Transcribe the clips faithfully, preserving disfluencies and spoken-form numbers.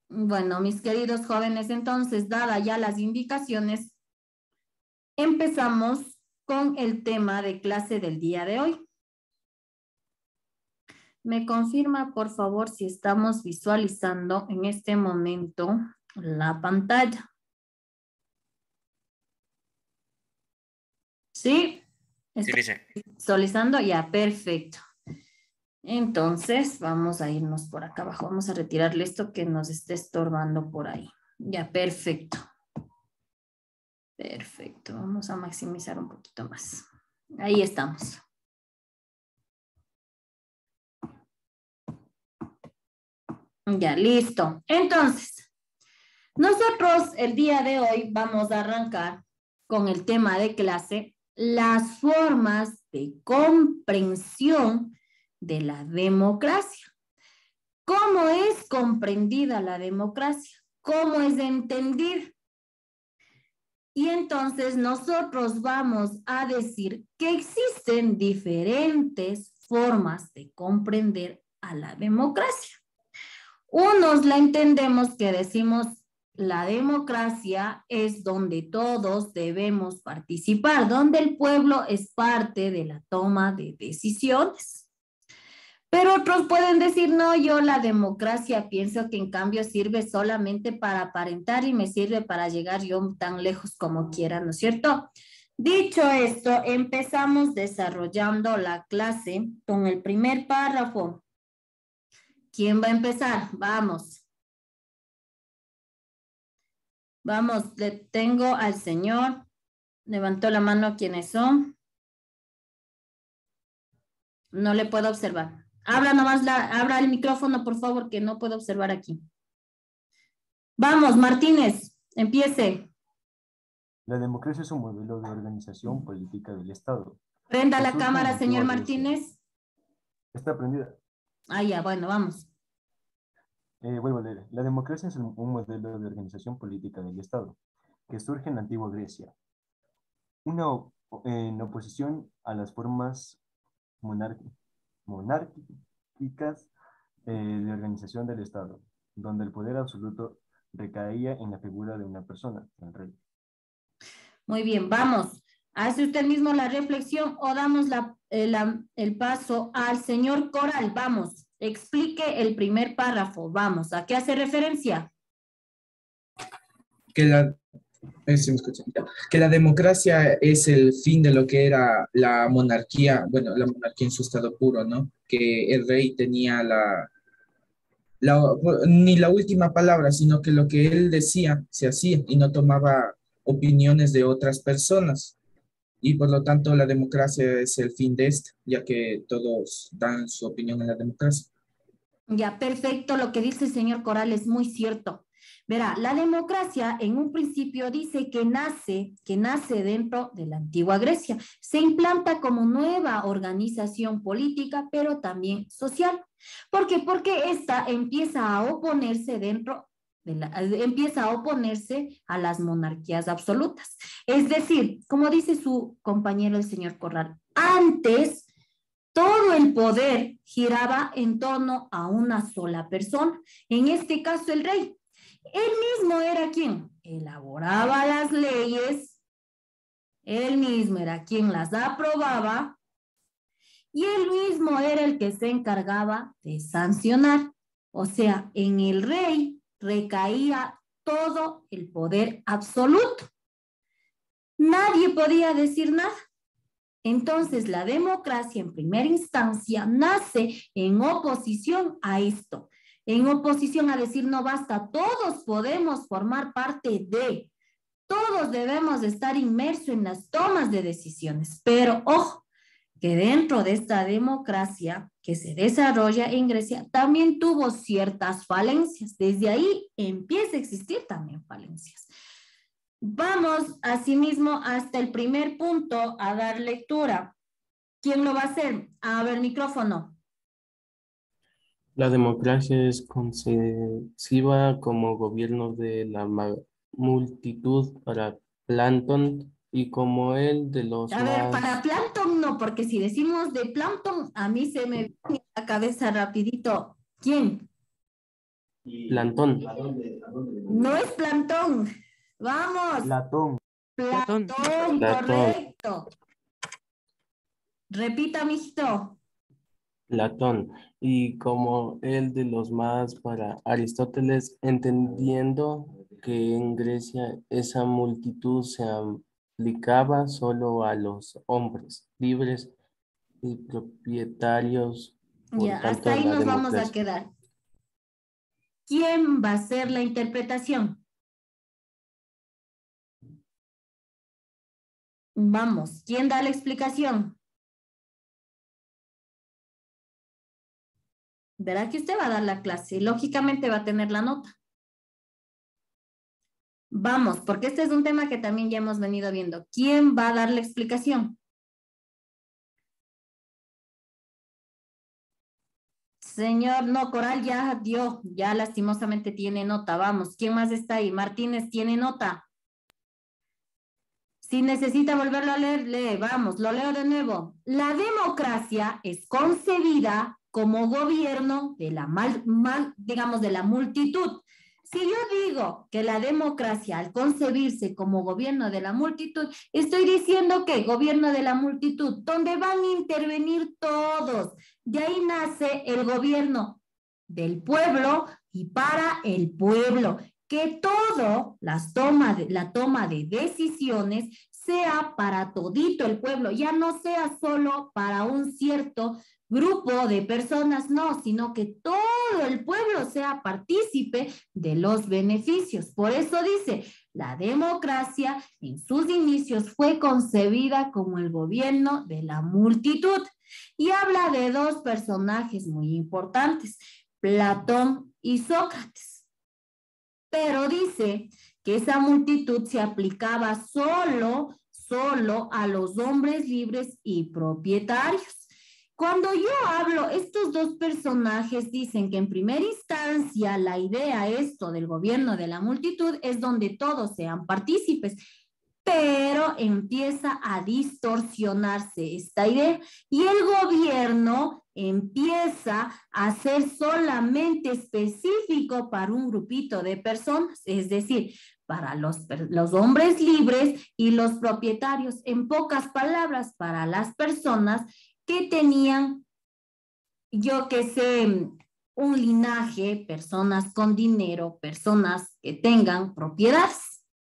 Bueno, mis queridos jóvenes, entonces, dadas ya las indicaciones, empezamos con el tema de clase del día de hoy. Me confirma, por favor, si estamos visualizando en este momento la pantalla. ¿Sí? Sí, dice. Visualizando, ya, perfecto. Entonces, vamos a irnos por acá abajo. Vamos a retirarle esto que nos esté estorbando por ahí. Ya, perfecto. Perfecto. Vamos a maximizar un poquito más. Ahí estamos. Ya, listo. Entonces, nosotros el día de hoy vamos a arrancar con el tema de clase, las formas de comprensión de la democracia. ¿Cómo es comprendida la democracia? ¿Cómo es entendida? Y entonces nosotros vamos a decir que existen diferentes formas de comprender a la democracia. Unos la entendemos que decimos la democracia es donde todos debemos participar, donde el pueblo es parte de la toma de decisiones. Pero otros pueden decir, no, yo la democracia pienso que en cambio sirve solamente para aparentar y me sirve para llegar yo tan lejos como quiera, ¿no es cierto? Dicho esto, empezamos desarrollando la clase con el primer párrafo. ¿Quién va a empezar? Vamos. Vamos, le tengo al señor. Levantó la mano, ¿quiénes son? No le puedo observar. Abra nomás la, abra el micrófono, por favor, que no puedo observar aquí. Vamos, Martínez, empiece. La democracia es un modelo de organización política del Estado. Prenda la Surge en cámara, la señor antigua Grecia. Martínez. Está prendida. Ah, ya, bueno, vamos. Eh, voy a leer. La democracia es un un modelo de organización política del Estado que surge en la antigua Grecia. Una op- en oposición a las formas monar- monárquicas eh, de organización del Estado, donde el poder absoluto recaía en la figura de una persona, el rey. Muy bien, vamos. ¿Hace usted mismo la reflexión o damos la, eh, la- el paso al señor Coral? Vamos, explique el primer párrafo. Vamos, ¿a qué hace referencia? Que la, eh, sí me escuchan, ya. Que la democracia es el fin de lo que era la monarquía, bueno, la monarquía en su estado puro, ¿no? Que el rey tenía la, la, ni la última palabra, sino que lo que él decía se hacía y no tomaba opiniones de otras personas. Y por lo tanto la democracia es el fin de esto, ya que todos dan su opinión en la democracia. Ya, perfecto, lo que dice el señor Coral es muy cierto. Verá, la democracia en un principio dice que nace, que nace dentro de la antigua Grecia. Se implanta como nueva organización política, pero también social. ¿Por qué? Porque esta empieza a oponerse dentro de la, empieza a oponerse a las monarquías absolutas. Es decir, como dice su compañero el señor Corral, antes todo el poder giraba en torno a una sola persona, en este caso el rey. Él mismo era quien elaboraba las leyes, él mismo era quien las aprobaba y él mismo era el que se encargaba de sancionar. O sea, en el rey recaía todo el poder absoluto. Nadie podía decir nada. Entonces, la democracia en primera instancia nace en oposición a esto, en oposición a decir no basta, todos podemos formar parte de, todos debemos estar inmersos en las tomas de decisiones, pero ojo, que dentro de esta democracia que se desarrolla en Grecia también tuvo ciertas falencias, desde ahí empieza a existir también falencias. Vamos asimismo hasta el primer punto a dar lectura. ¿Quién lo va a hacer? A ver, micrófono. La democracia es concesiva como gobierno de la ma- multitud para Platón y como el de los A ver, más... para Plankton no, porque si decimos de Plankton, a mí se me viene a la cabeza rapidito. ¿Quién? Plantón. No es Plantón. Vamos. Platón. Platón, Platón. correcto. Repita, mijito. Platón. Y como el de los más para Aristóteles, entendiendo que en Grecia esa multitud se aplicaba solo a los hombres libres y propietarios, por Ya, tanto hasta ahí la nos vamos a democracia. quedar. ¿Quién va a hacer la interpretación? Vamos, ¿quién da la explicación? Verá que usted va a dar la clase y lógicamente va a tener la nota. Vamos, porque este es un tema que también ya hemos venido viendo. ¿Quién va a dar la explicación? Señor, no, Coral ya dio, ya lastimosamente tiene nota. Vamos, ¿quién más está ahí? Martínez tiene nota. Si necesita volverlo a leer, lee. Vamos, lo leo de nuevo. La democracia es concebida como gobierno de la mal, mal, digamos, de la multitud. Si yo digo que la democracia al concebirse como gobierno de la multitud, estoy diciendo que gobierno de la multitud, donde van a intervenir todos. De ahí nace el gobierno del pueblo y para el pueblo. Que todo las toma de, la toma de decisiones sea para todito el pueblo, ya no sea solo para un cierto grupo de personas, no, sino que todo el pueblo sea partícipe de los beneficios. Por eso dice, la democracia en sus inicios fue concebida como el gobierno de la multitud y habla de dos personajes muy importantes, Platón y Sócrates. Pero dice que esa multitud se aplicaba solo, solo a los hombres libres y propietarios. Cuando yo hablo, estos dos personajes dicen que en primera instancia la idea esto del gobierno de la multitud es donde todos sean partícipes, pero empieza a distorsionarse esta idea y el gobierno empieza a ser solamente específico para un grupito de personas, es decir, para los, los hombres libres y los propietarios, en pocas palabras, para las personas que tenían, yo que sé, un linaje, personas con dinero, personas que tengan propiedades.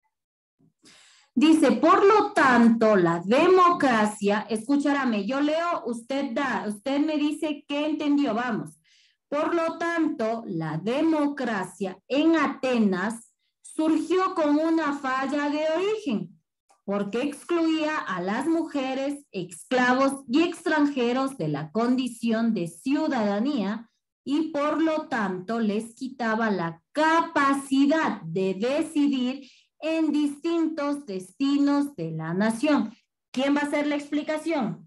Dice, por lo tanto, la democracia, escúchame, yo leo, usted da, usted me dice qué entendió, vamos. Por lo tanto, la democracia en Atenas surgió con una falla de origen, porque excluía a las mujeres, esclavos y extranjeros de la condición de ciudadanía y por lo tanto les quitaba la capacidad de decidir en distintos destinos de la nación. ¿Quién va a hacer la explicación?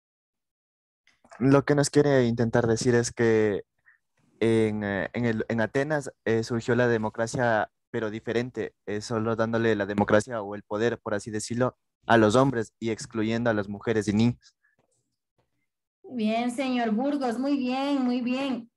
Lo que nos quiere intentar decir es que en, eh, en, el- en Atenas eh, surgió la democracia, pero diferente, eh, solo dándole la democracia o el poder, por así decirlo, a los hombres y excluyendo a las mujeres y niños. Bien, señor Burgos, muy bien, muy bien.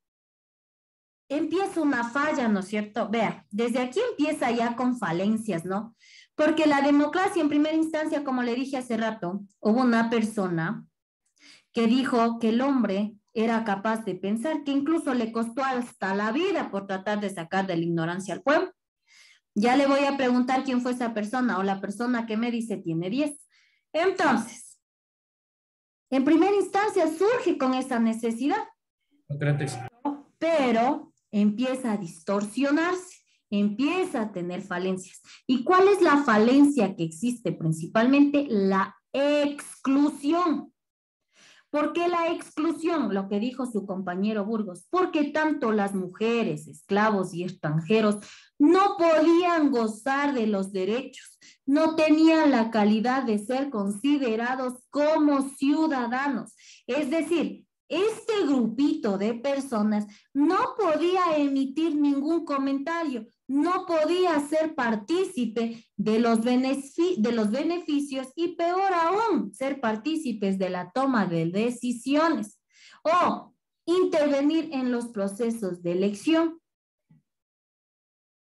Empieza una falla, ¿no es cierto? Vea, desde aquí empieza ya con falencias, ¿no? Porque la democracia en primera instancia, como le dije hace rato, hubo una persona que dijo que el hombre era capaz de pensar, que incluso le costó hasta la vida por tratar de sacar de la ignorancia al pueblo. Ya le voy a preguntar quién fue esa persona o la persona que me dice tiene diez. Entonces, en primera instancia surge con esa necesidad, Sócrates. pero empieza a distorsionarse, empieza a tener falencias. ¿Y cuál es la falencia que existe? Principalmente la exclusión. ¿Por qué la exclusión? Lo que dijo su compañero Burgos. Porque tanto las mujeres, esclavos y extranjeros no podían gozar de los derechos, no tenían la calidad de ser considerados como ciudadanos. Es decir, este grupito de personas no podía emitir ningún comentario, no podía ser partícipe de los, benefic- de los beneficios y peor aún, ser partícipes de la toma de decisiones o intervenir en los procesos de elección.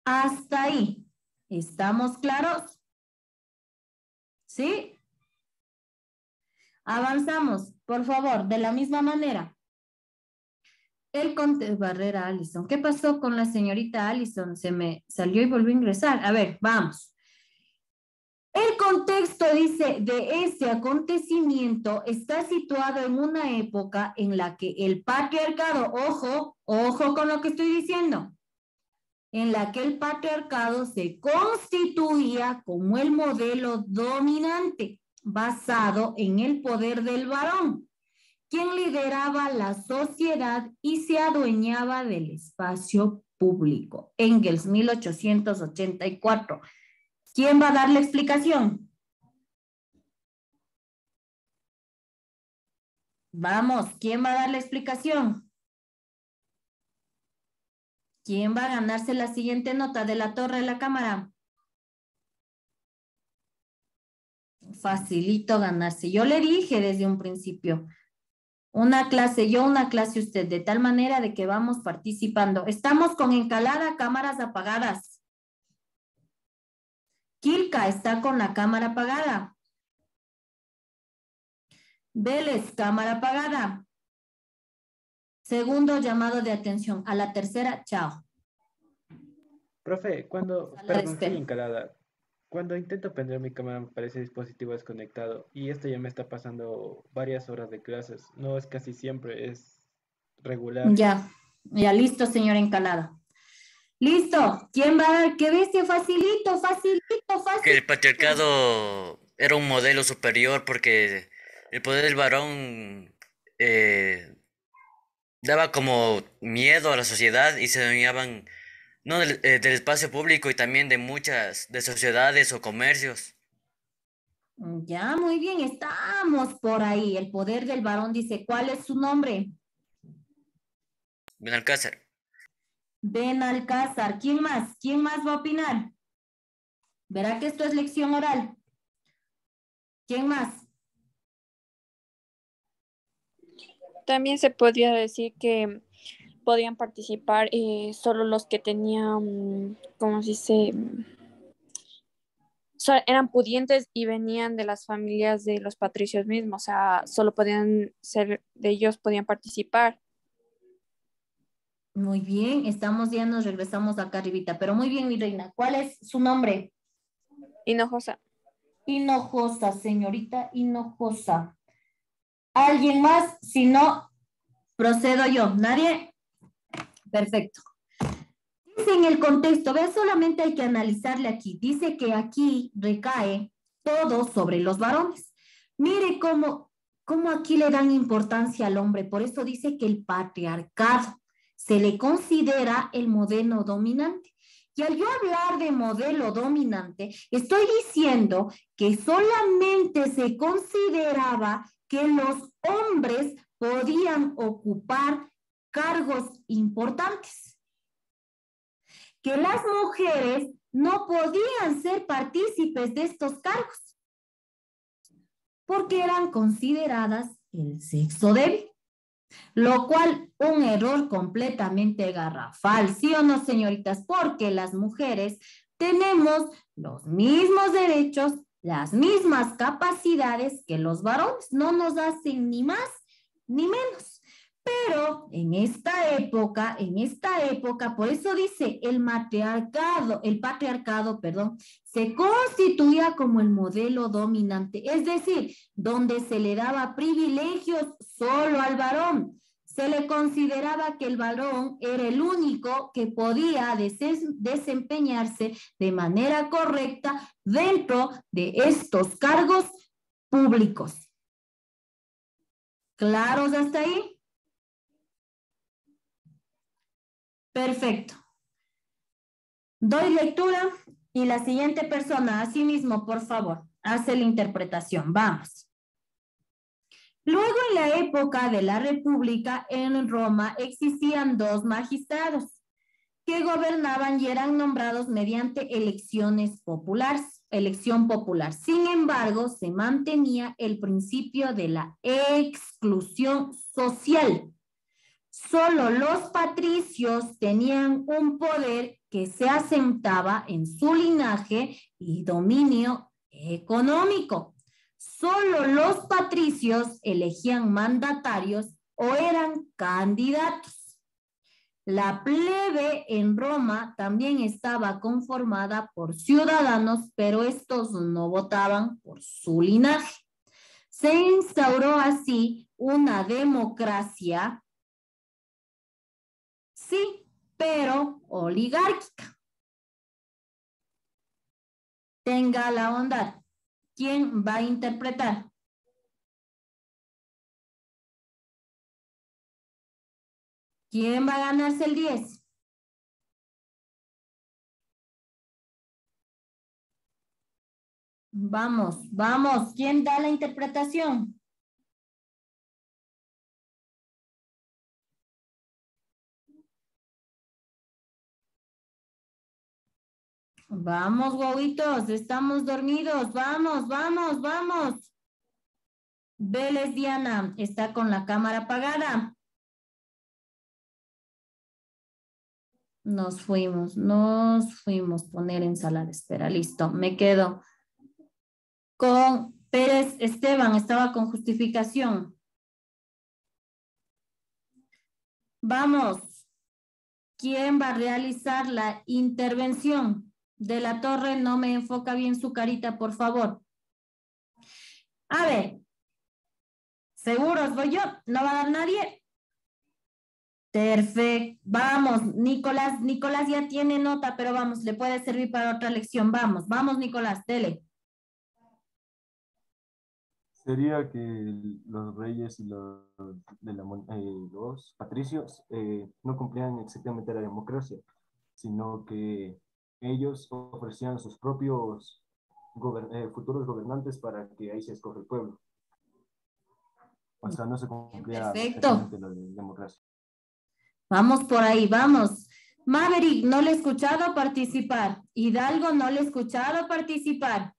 Hasta ahí. ¿Estamos claros? ¿Sí? Avanzamos, por favor, de la misma manera. El conte Barrera Allison. ¿Qué pasó con la señorita Allison? Se me salió y volvió a ingresar. A ver, vamos. El contexto, dice, de ese acontecimiento está situado en una época en la que el patriarcado, ojo, ojo con lo que estoy diciendo, en la que el patriarcado se constituía como el modelo dominante basado en el poder del varón, quien lideraba la sociedad y se adueñaba del espacio público. Engels, mil ochocientos ochenta y cuatro. ¿Quién va a dar la explicación? Vamos, ¿quién va a dar la explicación? ¿Quién va a ganarse la siguiente nota de la torre de la cámara? Facilito ganarse. Yo le dije desde un principio, una clase yo, una clase usted, de tal manera de que vamos participando. Estamos con Encalada, cámaras apagadas. Quilca está con la cámara apagada. Vélez, cámara apagada. Segundo llamado de atención. A la tercera, chao. Profe, cuando, A la perdón, espera. soy Encalada. Cuando intento prender mi cámara me parece dispositivo desconectado y esto ya me está pasando varias horas de clases. No es casi siempre, es regular. Ya, ya listo, señor Encalada. Listo. ¿Quién va a dar? ¡Qué bestia! Facilito, facilito, facilito. Que el patriarcado era un modelo superior porque el poder del varón eh, daba como miedo a la sociedad y se adueñaban no del, eh, del espacio público y también de muchas de sociedades o comercios. Ya, muy bien, estamos por ahí. El poder del varón dice, ¿cuál es su nombre? Benalcázar. Benalcázar. ¿Quién más? ¿Quién más va a opinar? Verá que esto es lección oral. ¿Quién más? También se podría decir que podían participar eh, solo los que tenían, ¿cómo se dice? So, eran pudientes y venían de las familias de los patricios mismos, o sea, solo podían ser de ellos, podían participar. Muy bien, estamos ya, nos regresamos acá arribita, pero muy bien, mi reina. ¿Cuál es su nombre? Hinojosa. Hinojosa, señorita Hinojosa. ¿Alguien más? Si no, procedo yo. ¿Nadie? Perfecto. Dice en el contexto, vea, solamente hay que analizarle aquí. Dice que aquí recae todo sobre los varones. Mire cómo, cómo aquí le dan importancia al hombre. Por eso dice que el patriarcado se le considera el modelo dominante. Y al yo hablar de modelo dominante, estoy diciendo que solamente se consideraba que los hombres podían ocupar cargos importantes, que las mujeres no podían ser partícipes de estos cargos, porque eran consideradas el sexo débil. Lo cual, un error completamente garrafal, ¿sí o no, señoritas? Porque las mujeres tenemos los mismos derechos, las mismas capacidades que los varones, no nos hacen ni más ni menos. Pero en esta época, en esta época, por eso dice el matriarcado, el patriarcado, perdón, se constituía como el modelo dominante, es decir, donde se le daba privilegios solo al varón. Se le consideraba que el varón era el único que podía des- desempeñarse de manera correcta dentro de estos cargos públicos. ¿Claros hasta ahí? Perfecto. Doy lectura y la siguiente persona, así mismo, por favor, hace la interpretación. Vamos. Luego, en la época de la República, en Roma existían dos magistrados que gobernaban y eran nombrados mediante elecciones populares, elección popular. Sin embargo, se mantenía el principio de la exclusión social. Solo los patricios tenían un poder que se asentaba en su linaje y dominio económico. Solo los patricios elegían mandatarios o eran candidatos. La plebe en Roma también estaba conformada por ciudadanos, pero estos no votaban por su linaje. Se instauró así una democracia, sí, pero oligárquica. Tenga la bondad. ¿Quién va a interpretar? ¿Quién va a ganarse el diez? Vamos, vamos. ¿Quién da la interpretación? Vamos, guaguitos, estamos dormidos. Vamos, vamos, vamos. Vélez Diana, está con la cámara apagada. Nos fuimos, nos fuimos. Poner en sala de espera. Listo, me quedo con Pérez Esteban. Estaba con justificación. Vamos. ¿Quién va a realizar la intervención? De la Torre, no me enfoca bien su carita, por favor. A ver. ¿Seguros voy yo? ¿No va a dar nadie? Perfecto. Vamos, Nicolás. Nicolás ya tiene nota, pero vamos, le puede servir para otra lección. Vamos, vamos, Nicolás, dele. Sería que los reyes y los, de la mon- eh, los patricios eh, no cumplían exactamente la democracia, sino que ellos ofrecían sus propios gober- eh, futuros gobernantes para que ahí se escoge el pueblo. O sea, no se cumplía Perfecto. exactamente la de- democracia. Vamos por ahí, vamos. Maverick, no le he escuchado participar. Hidalgo, no le he escuchado participar.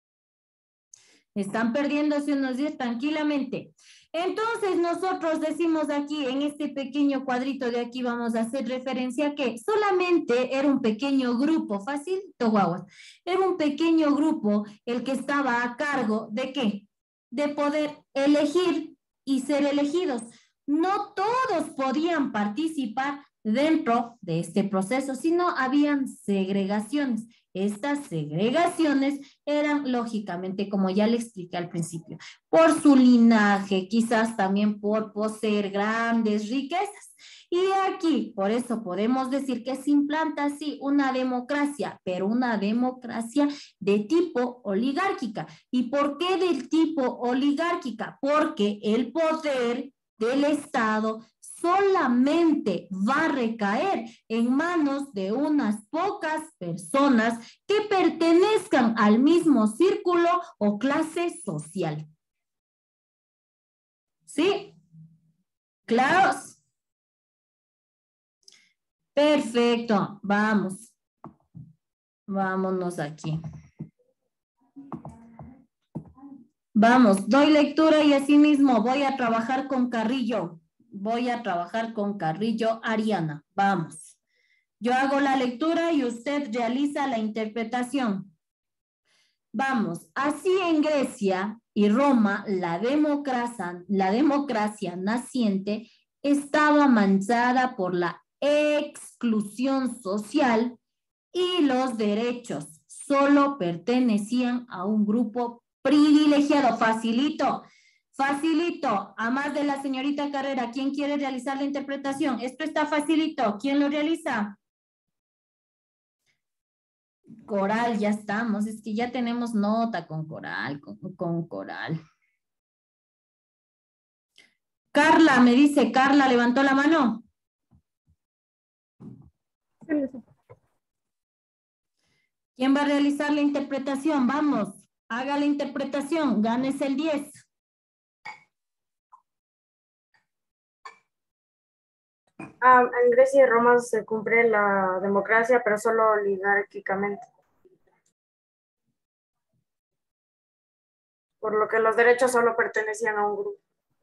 Están perdiéndose unos días tranquilamente. Entonces nosotros decimos aquí, en este pequeño cuadrito de aquí, vamos a hacer referencia a que solamente era un pequeño grupo, facilito, guaguas, era un pequeño grupo el que estaba a cargo de ¿qué? De poder elegir y ser elegidos. No todos podían participar dentro de este proceso, sino habían segregaciones. Estas segregaciones eran lógicamente, como ya le expliqué al principio, por su linaje, quizás también por poseer grandes riquezas. Y aquí, por eso podemos decir que se implanta así una democracia, pero una democracia de tipo oligárquica. ¿Y por qué del tipo oligárquica? Porque el poder del Estado solamente va a recaer en manos de unas pocas personas que pertenezcan al mismo círculo o clase social. ¿Sí? ¿Claros? Perfecto, vamos. Vámonos aquí. Vamos, doy lectura y asimismo voy a trabajar con Carrillo. Voy a trabajar con Carrillo Ariana. Vamos. Yo hago la lectura y usted realiza la interpretación. Vamos, así en Grecia y Roma, la democracia, la democracia naciente estaba manchada por la exclusión social y los derechos solo pertenecían a un grupo privilegiado. Facilito, facilito, a más de la señorita Carrera, ¿quién quiere realizar la interpretación? Esto está facilito, ¿quién lo realiza? Coral, ya estamos, es que ya tenemos nota con Coral, con, con Coral. Carla, me dice, Carla levantó la mano. ¿Quién va a realizar la interpretación? Vamos, haga la interpretación, ganes el diez. Ah, en Grecia y Roma se cumple la democracia, pero solo oligárquicamente. Por lo que los derechos solo pertenecían a un grupo.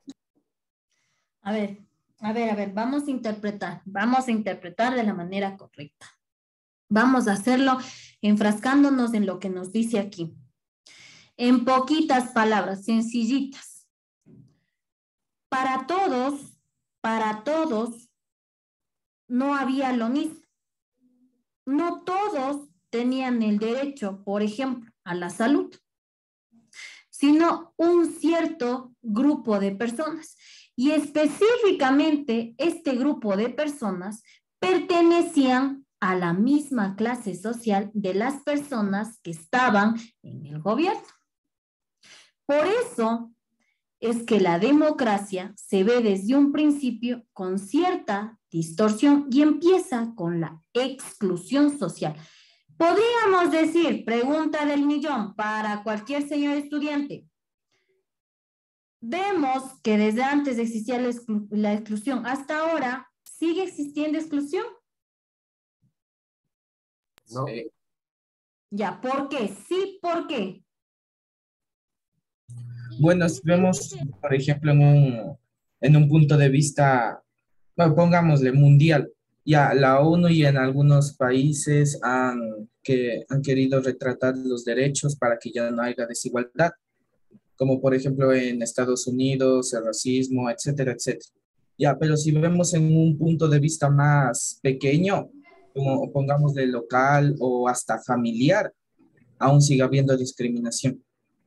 A ver, a ver, a ver, vamos a interpretar, vamos a interpretar de la manera correcta. Vamos a hacerlo enfrascándonos en lo que nos dice aquí. En poquitas palabras, sencillitas. Para todos, para todos, no había lo mismo. No todos tenían el derecho, por ejemplo, a la salud, sino un cierto grupo de personas. Y específicamente este grupo de personas pertenecían a la misma clase social de las personas que estaban en el gobierno. Por eso es que la democracia se ve desde un principio con cierta distorsión y empieza con la exclusión social. Podríamos decir, pregunta del millón para cualquier señor estudiante. Vemos que desde antes existía la, exclu la exclusión, hasta ahora sigue existiendo exclusión. No. Sí. Ya, ¿por qué? Sí, ¿por qué? Bueno, si vemos, por ejemplo, en un, en un punto de vista, bueno, pongámosle mundial, ya la ONU y en algunos países han, que, han querido retratar los derechos para que ya no haya desigualdad, como por ejemplo en Estados Unidos, el racismo, etcétera, etcétera. Ya, pero si vemos en un punto de vista más pequeño, como pongámosle local o hasta familiar, aún sigue habiendo discriminación.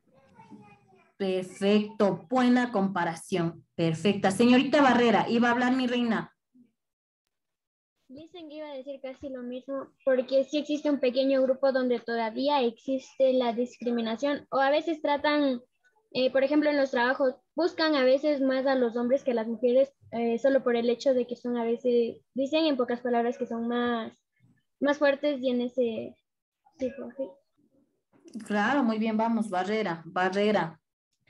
Perfecto, buena comparación. Perfecta. Señorita Barrera, iba a hablar mi reina. Dicen que iba a decir casi lo mismo, porque sí existe un pequeño grupo donde todavía existe la discriminación, o a veces tratan, eh, por ejemplo, en los trabajos, buscan a veces más a los hombres que a las mujeres, eh, solo por el hecho de que son a veces, dicen en pocas palabras que son más, más fuertes y en ese tipo, sí. Claro, muy bien, vamos, Barrera, Barrera.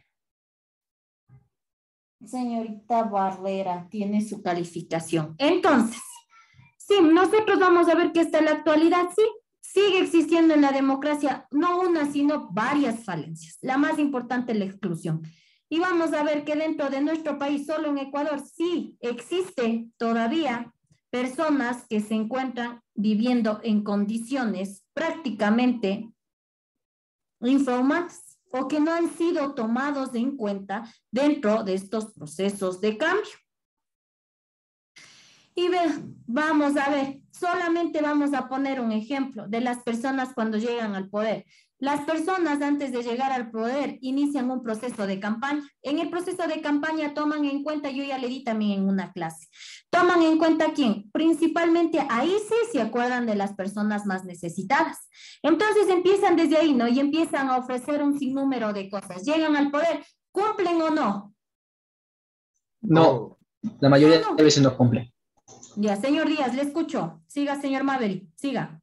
Señorita Barrera, tiene su calificación. Entonces, sí, nosotros vamos a ver que hasta la actualidad, sí, sigue existiendo en la democracia, no una, sino varias falencias. La más importante, la exclusión. Y vamos a ver que dentro de nuestro país, solo en Ecuador, sí existe todavía personas que se encuentran viviendo en condiciones prácticamente infrahumanas o que no han sido tomados en cuenta dentro de estos procesos de cambio. Y ve, vamos a ver, solamente vamos a poner un ejemplo de las personas cuando llegan al poder. Las personas antes de llegar al poder inician un proceso de campaña. En el proceso de campaña toman en cuenta, yo ya le di también en una clase, toman en cuenta quién, principalmente ahí sí se acuerdan de las personas más necesitadas. Entonces empiezan desde ahí, ¿no? Y empiezan a ofrecer un sinnúmero de cosas. Llegan al poder, ¿cumplen o no? No, la mayoría No, no. de veces no cumple. Ya, señor Díaz, le escucho. Siga, señor Maverick, siga.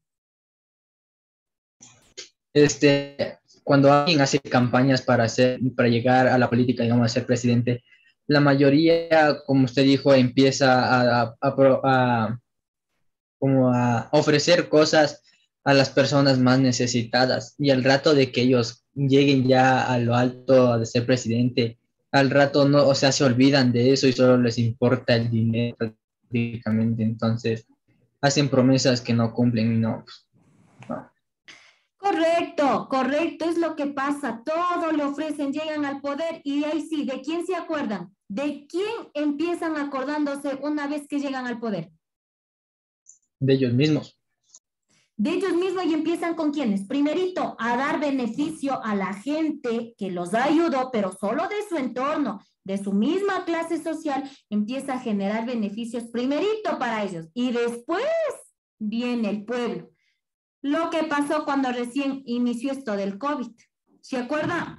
Este, cuando alguien hace campañas para hacer, para llegar a la política, digamos, a ser presidente, la mayoría, como usted dijo, empieza a, a, a, a, como a ofrecer cosas a las personas más necesitadas. Y al rato de que ellos lleguen ya a lo alto de ser presidente, al rato no, o sea, se olvidan de eso y solo les importa el dinero prácticamente. Entonces, hacen promesas que no cumplen y no, no. Correcto, correcto, es lo que pasa. Todo le ofrecen, llegan al poder y ahí sí, ¿de quién se acuerdan? ¿De quién empiezan acordándose una vez que llegan al poder? De ellos mismos. De ellos mismos y empiezan con quiénes. Primerito, a dar beneficio a la gente que los ayudó, pero solo de su entorno, de su misma clase social, empieza a generar beneficios primerito para ellos. Y después viene el pueblo. Lo que pasó cuando recién inició esto del COVID. ¿Se acuerdan?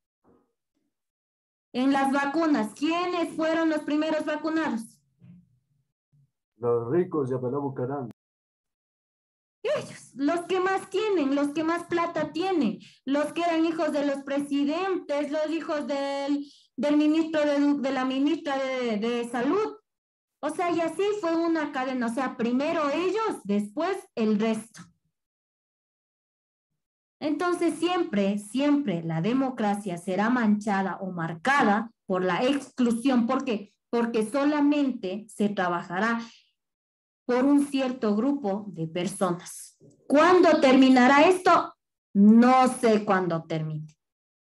En las vacunas, ¿quiénes fueron los primeros vacunados? Los ricos de Bucarán. Ellos, los que más tienen, los que más plata tienen, los que eran hijos de los presidentes, los hijos del, del ministro de, de la ministra de, de salud. O sea, y así fue una cadena. O sea, primero ellos, después el resto. Entonces siempre, siempre la democracia será manchada o marcada por la exclusión. ¿Por qué? Porque solamente se trabajará por un cierto grupo de personas. ¿Cuándo terminará esto? No sé cuándo termine.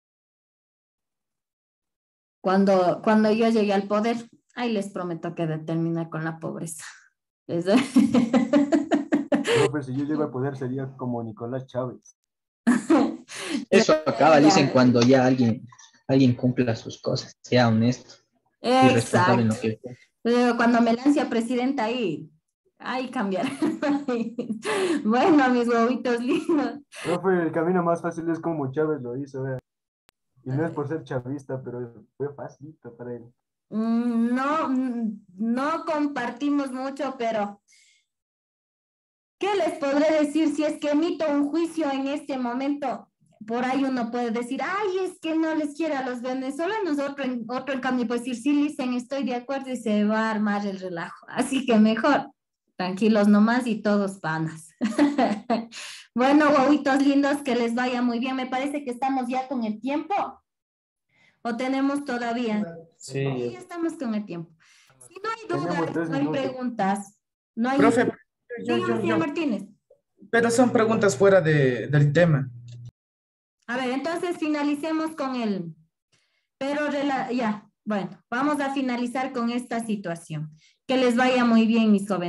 Cuando, cuando yo llegue al poder, ahí les prometo que de terminar con la pobreza. Eso. No, pero si yo llego al poder sería como Nicolás Chávez. Eso acaba, dicen, cuando ya alguien, alguien cumpla sus cosas, sea honesto y responsable en lo que hace. Pero cuando me lance a presidenta ahí, ahí cambiará. Bueno, mis huevitos lindos. Profe, el camino más fácil es como Chávez lo hizo, vea. Y no es por ser chavista, pero fue facilito para él. Mm, No, mm, no compartimos mucho, pero ¿qué les podré decir si es que emito un juicio en este momento? Por ahí uno puede decir, ay, es que no les quiere a los venezolanos. Otro en, otro en cambio puede decir, sí, dicen, estoy de acuerdo y se va a armar el relajo. Así que mejor, tranquilos nomás y todos panas. Bueno, guaguitos lindos, que les vaya muy bien. Me parece que estamos ya con el tiempo. ¿O tenemos todavía? Sí. Sí, ya estamos con el tiempo. Si no hay Tenemos dudas, tres no hay minutos. preguntas. No hay... Profe, yo, Dígame, yo, señor yo, Martínez. pero son preguntas fuera de, del tema. A ver, entonces finalicemos con el... Pero rela- ya, bueno, vamos a finalizar con esta situación. Que les vaya muy bien, mis jóvenes.